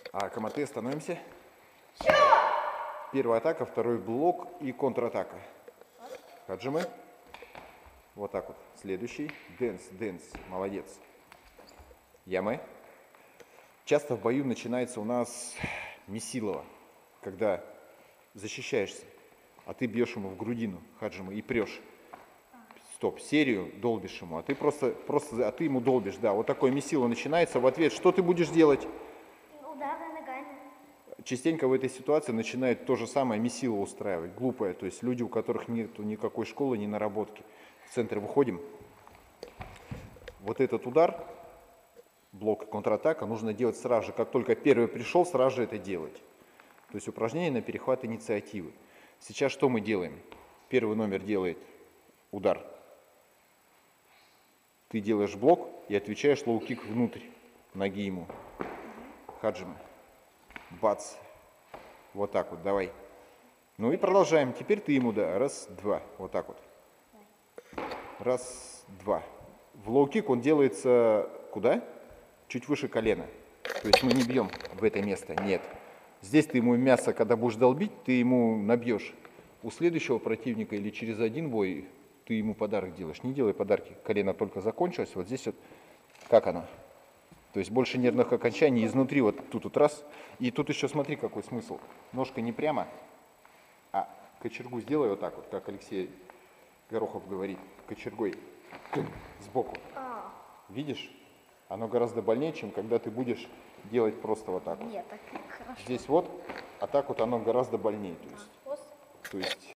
Каматы, становимся. Первая атака, второй блок и контратака. Хаджимы. Вот так вот. Следующий. Дэнс, дэнс. Молодец. Ямы. Часто в бою начинается у нас месилово, когда защищаешься, а ты бьешь ему в грудину, хаджимы, и прешь. Стоп, серию долбишь ему, а ты а ты ему долбишь, да. Вот такое месило начинается. В ответ, что ты будешь делать? Удары ногами. Частенько в этой ситуации начинают то же самое месило устраивать, глупое. То есть люди, у которых нет никакой школы, ни наработки. В центр выходим. Вот этот удар, блок и контратака, нужно делать сразу же. Как только первый пришел, сразу же это делать. То есть упражнение на перехват инициативы. Сейчас что мы делаем? Первый номер делает удар. Ты делаешь блок и отвечаешь лоу-кик внутрь ноги ему. Хаджима. Бац. Вот так вот, давай. Ну и продолжаем. Теперь ты ему, да. Раз, два. Вот так вот. Раз, два. В лоу-кик он делается куда? Чуть выше колена. То есть мы не бьем в это место. Нет. Здесь ты ему мясо, когда будешь долбить, ты ему набьешь. У следующего противника или через один бой ты ему подарок делаешь. Не делай подарки. Колено только закончилось. Вот здесь вот как оно? То есть больше нервных окончаний изнутри, вот тут вот раз. И тут еще смотри, какой смысл. Ножка не прямо, а кочергу сделай вот так вот, как Алексей Горохов говорит, кочергой сбоку. Видишь? Оно гораздо больнее, чем когда ты будешь делать просто вот так вот. Нет, так хорошо. Здесь вот, а так вот оно гораздо больнее. То есть